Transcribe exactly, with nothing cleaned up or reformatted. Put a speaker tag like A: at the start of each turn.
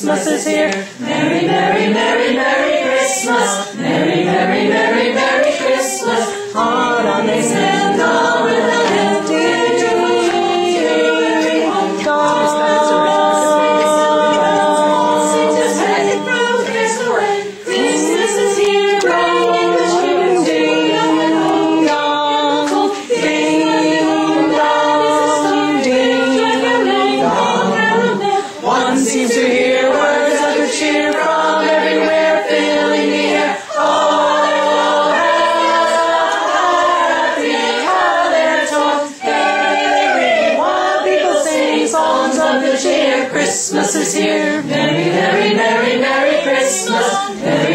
A: Christmas is here. Merry, merry, merry, merry Christmas. Merry, merry, merry, merry Christmas. Hard on they stand now with a empty dream. God sings his head through his way. Christmas is here, bringing the cheer. Ding dong, ding dong, ding dong. One seems to hear words of good cheer from everywhere, filling the air. All happy are their tones. Hey, they ring while people sing songs of good cheer. Christmas is here. Merry, merry, merry, merry Christmas. Merry